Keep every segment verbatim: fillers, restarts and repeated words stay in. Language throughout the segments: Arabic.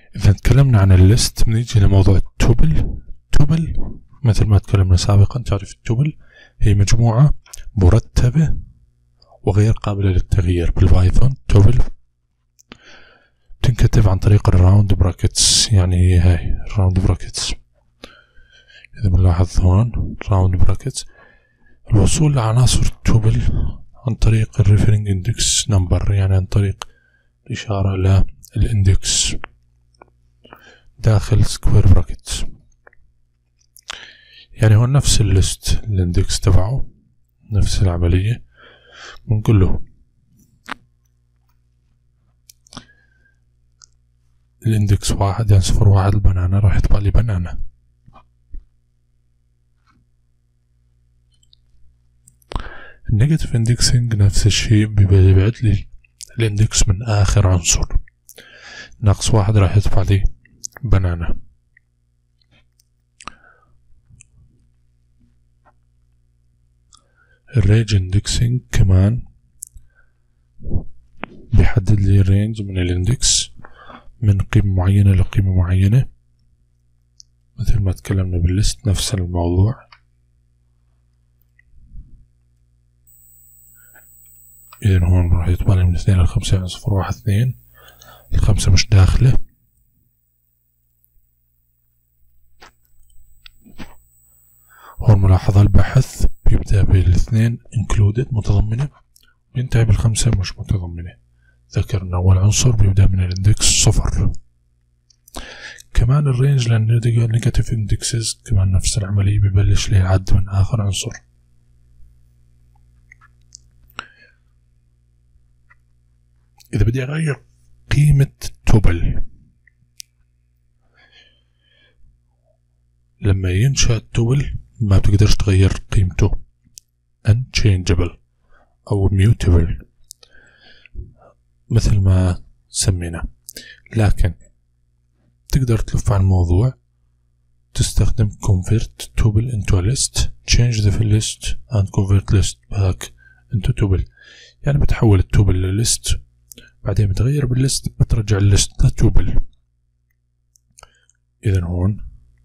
إذا تكلمنا عن الليست بنيجي لموضوع التوبل. توبل مثل ما تكلمنا سابقا، تعرف التوبل هي مجموعة مرتبة وغير قابلة للتغيير. بالبايثون توبل تنكتب عن طريق الراوند براكتس، يعني هي هاي الراوند براكتس. إذا بنلاحظ هون راوند براكتس، الوصول لعناصر التوبل عن طريق الريفرنج اندكس نمبر، يعني عن طريق الإشارة للإندكس داخل سكوير براكتس. يعني هو نفس الليست الاندكس تبعه نفس العملية. بنقول له الاندكس واحد، يعني صفر واحد البنانة، راح يطبع لي بنانة. النيجاتيف اندكسنج نفس الشيء، بيبعد لي الاندكس من آخر عنصر. ناقص واحد راح يطبع لي بنانة. الرينج اندكسنج كمان بيحدد لي الرينج من الاندكس من قيمة معينة لقيمة معينة، مثل ما تكلمنا بالليست نفس الموضوع. إذن هون راح يطبع لي من اثنين لخمسة، يعني صفر واحد اثنين، الخمسة مش داخلة. هون ملاحظة البحث بيبدأ بالاثنين included متضمنة، وينتهي بالخمسة مش متضمنة. ذكرنا أول عنصر بيبدأ من الاندكس صفر. كمان الرينج للنيجاتيف اندكسز كمان نفس العملية، ببلش لي العد من آخر عنصر. إذا بدي أغير قيمة توبل، لما ينشأ التوبل ما بتقدرش تغير قيمته unchangeable أو mutable مثل ما سمينا، لكن تقدر تلف عن الموضوع، تستخدم convert tuple into a list، change the list and convert list back into tuple. يعني بتحول التوبل لليست، بعدين بتغير بالليست، بترجع الليست لتوبل. إذن هون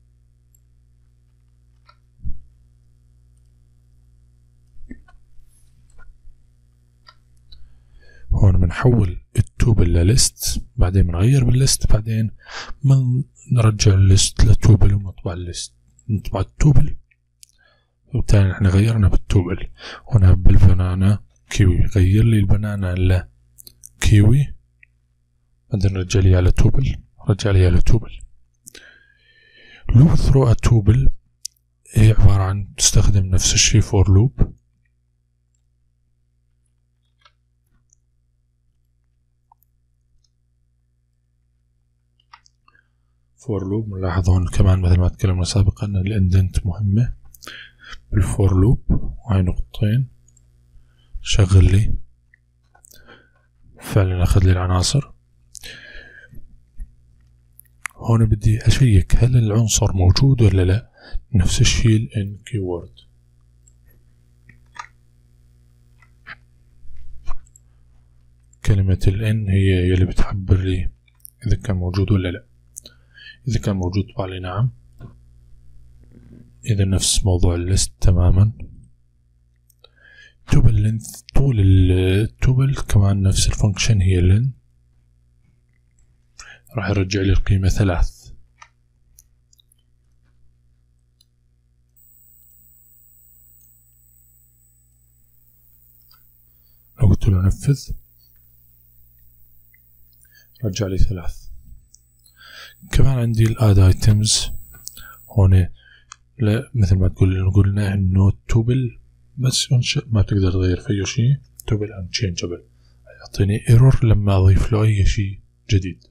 هون بنحول التوبل لليست، بعدين بنغير بالليست، بعدين من نرجع الليست لتوبل ونطبع الليست، نطبع التوبل، وبالتالي نحن غيرنا بالتوبل. هنا بالبنانا كيوي، غير لي البنانا لكيوي، بعدين نرجع لي على توبل، رجع لي على توبل. لوب ثرو ا توبل هي عبارة عن تستخدم نفس الشيء فور لوب. فور لوب نلاحظ هون كمان مثل ما تكلمنا سابقا ان الاندنت مهمة بالفور لوب، وهي نقطتين. شغل لي فعلا اخذ لي العناصر. هون بدي اشيك هل العنصر موجود ولا لا، نفس الشيء الان كيورد. كلمة الان هي اللي بتعبر لي اذا كان موجود ولا لا. إذا كان موجود طبع لي نعم. إذا نفس موضوع الليست تماما. توبل لينث، طول التوبل كمان نفس الفانكشن هي لين، راح يرجع لي القيمة ثلاث. لو قلت له نفذ رجع لي ثلاث. كمان عندي الاد ايتمز هون، لا مثل ما تقول قلنا انه التوبل بس ينشئ، ما بتقدر تغير فيه شيء. توبل unchangeable، يعطيني ايرور لما اضيف له اي شيء جديد.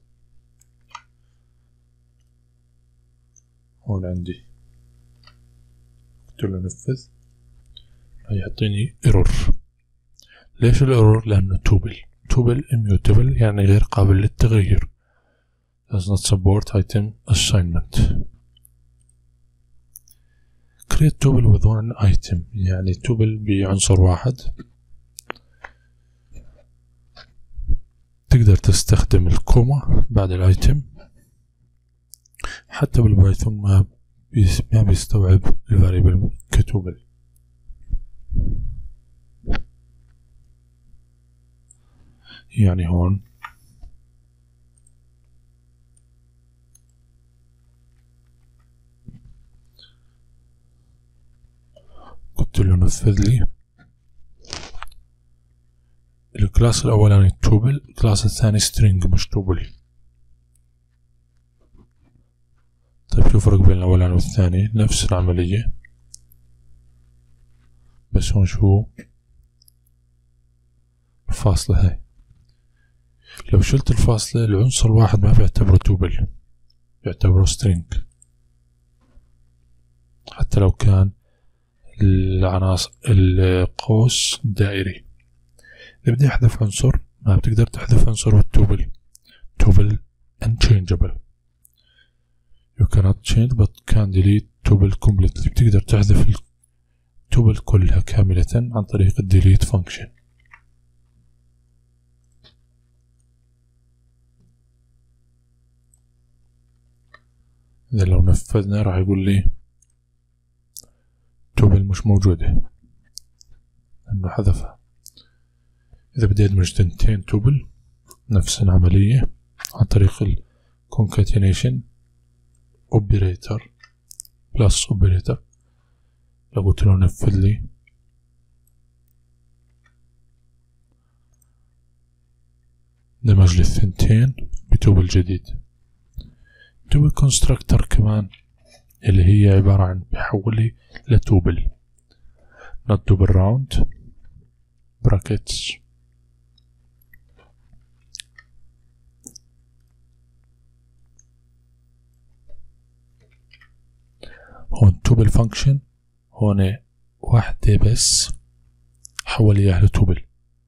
هون عندي قلت له نفذ، هيعطيني ايرور. ليش الايرور؟ لانه توبل توبل immutable، يعني غير قابل للتغير. does not support item assignment. create tuple with one item، يعني tuple بعنصر واحد. تقدر تستخدم الكوما بعد الايتم حتى بالبايثون ما ما بيستوعب الفاريبل كتوبل. يعني هون قلت له نفذ لي الكلاس الأولاني توبل، الكلاس الثاني string مش توبل. طيب شو الفرق بين الأولاني والثاني؟ نفس العملية، بس هون شو الفاصلة هاي. لو شلت الفاصلة العنصر الواحد ما بيعتبره توبل، بيعتبره string، حتى لو كان العناصر القوس دائري. إذا بدي أحذف عنصر ما بتقدر تحذف عنصر بالتوبل. توبل unchangeable. you cannot change but can delete tuple completely. بتقدر تحذف التوبل كلها كاملة عن طريق الديليت function. إذا لو نفذنا راح يقول لي توبل مش موجودة لأنه حذفها. إذا بدي أدمج تنتين توبل نفس العملية عن طريق ال concatenation operator plus operator. لو قلت له نفذ لي دمج لي الثنتين بتوبل جديد. توبل constructor كمان اللي هي عبارة عن بيحول لي لتوبل not double round brackets هون توبل function، هون واحدة بس حول إياها لتوبل.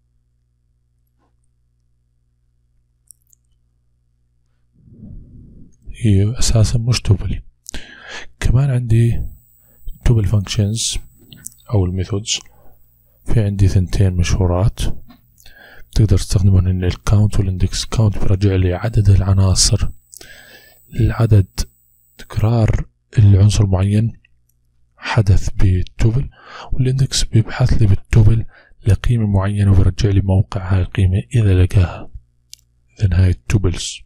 هي أساسا مش توبل. كمان عندي توبل functions أو الميثودز، في عندي ثنتين مشهورات تقدر تستخدمهم، إن الكاونت والاندكس. كاونت برجع لي عدد العناصر، العدد تكرار العنصر معين حدث بالتوبل، والاندكس بيبحث لي بالتوبل لقيمة معينة وبرجع لي موقع هاي القيمة إذا لقاها. إذن هاي التوبلز.